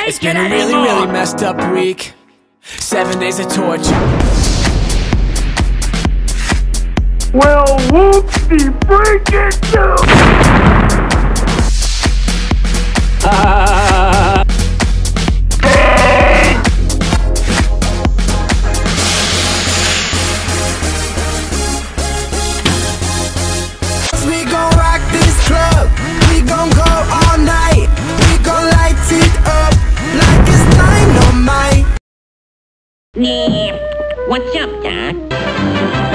It's been a really messed up week. 7 days of torture. Well, whoopsie, break it down! We gon' rock this club. We gon' go all night. We gon' light it up like it's dynamite. Yeah, what's up, Doc?